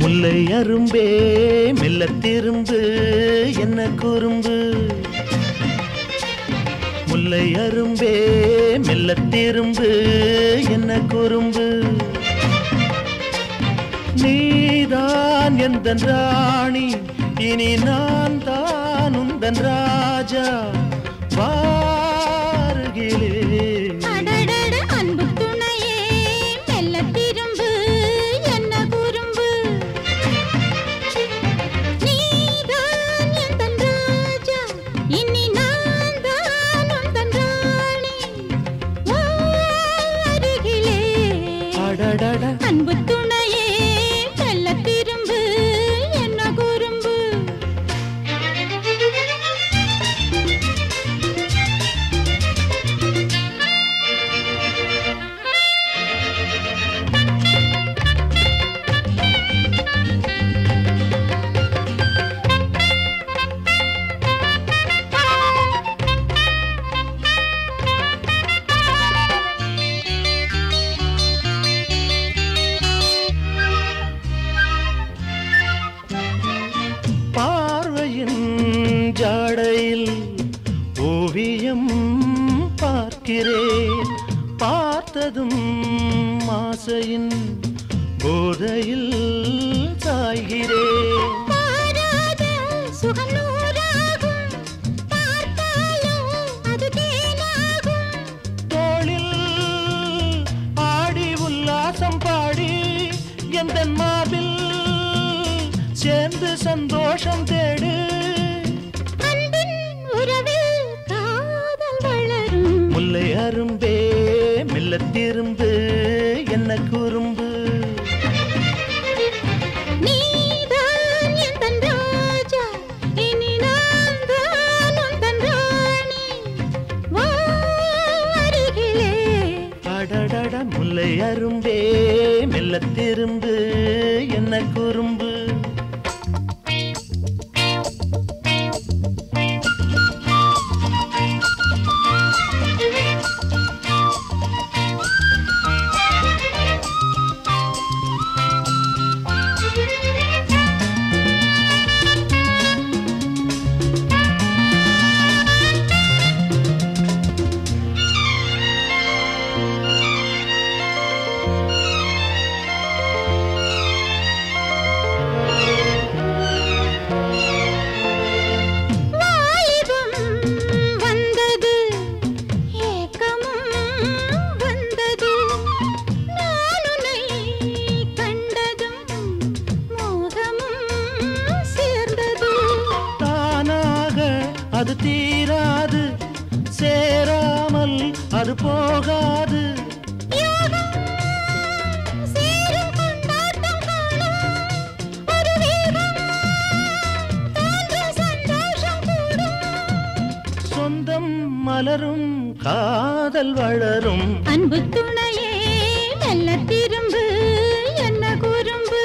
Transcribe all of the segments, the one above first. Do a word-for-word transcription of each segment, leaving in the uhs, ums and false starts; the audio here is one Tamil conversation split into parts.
முல்லை அரும்பே மெல்ல திரும்பு என்ன குறும்பு முல்லை அரும்பே மெல்ல திரும்பு என்ன குறும்பு நீதான் எந்தன் ராணி இனி நான் தான் உந்தன் ராஜா வாருகிலே அன்பு துணையே மெல்ல திரும்பு என்ன குறும்பு ஜாடையில் ஓவியம் பார்க்கிறேன் பார்த்ததும் ஆசையின் போதையில் சாய்கிறேன் தோளில் ஆடி உல்லாசம் பாடி எந்தன் மார்பில் சேர்ந்து சந்தோஷம் தேடு முல்லை அரும்பே மெல்ல திரும்பு என்ன குறும்பு நீதான் எந்தன் ராஜா இனி நான் தான் உந்தன் ராணி வா அருகிலே அடடட முல்லை அரும்பே மெல்ல திரும்பு என்ன குறும்பு அது தீராது சேராமல் அது போகாது சொந்தம் மலரும் காதல் வளரும் அன்பு துணையே மெல்ல திரும்பு என்ன குறும்பு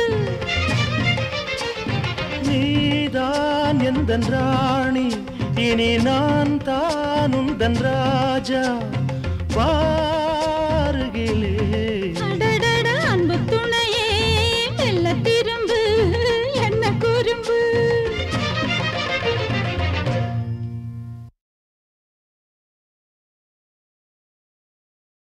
நீதான் எந்தன் ராணி இனி நான் தான் உந்தன் ராஜா வாருகிலே